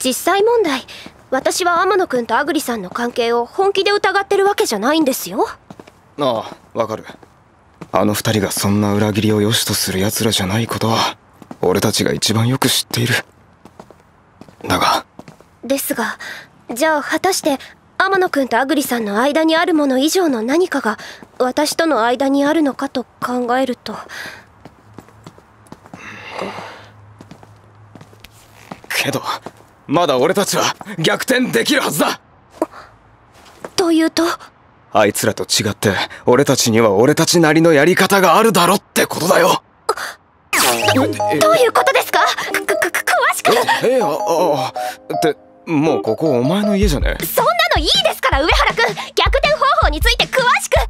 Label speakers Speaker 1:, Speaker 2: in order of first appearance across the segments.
Speaker 1: 実際問題、私は天野くんとアグリさんの関係を本気で疑ってるわけじゃないんですよ。
Speaker 2: ああ、わかる。あの二人がそんな裏切りを良しとする奴らじゃないことは俺たちが一番よく知っている。だが
Speaker 1: ですが、じゃあ果たして天野くんとアグリさんの間にあるもの以上の何かが私との間にあるのかと考えると。
Speaker 2: けどまだ俺たちは逆転できるはずだ。
Speaker 1: というと？
Speaker 2: あいつらと違って俺たちには俺たちなりのやり方があるだろってことだよ。
Speaker 1: どういうことですか？詳しく。
Speaker 2: ってもうここお前の家じゃね？
Speaker 1: そんなのいいですから、上原くん。逆転方法について詳しく。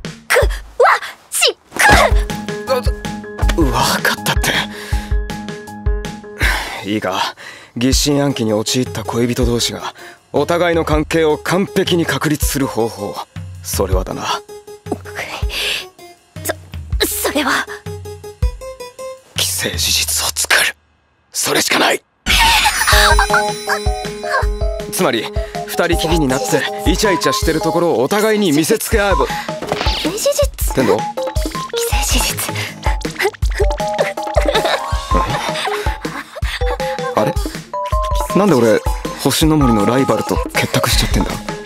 Speaker 2: 分かったって。いいか、疑心暗鬼に陥った恋人同士がお互いの関係を完璧に確立する方法、それはだな。
Speaker 1: それは
Speaker 2: 既成事実を作る、それしかない。つまり二人きりになってイチャイチャしてるところをお互いに見せつけ合えば。
Speaker 1: 事実
Speaker 2: 天童、
Speaker 1: 既成事実。
Speaker 2: あれ、なんで俺星の森のライバルと結託しちゃってんだ。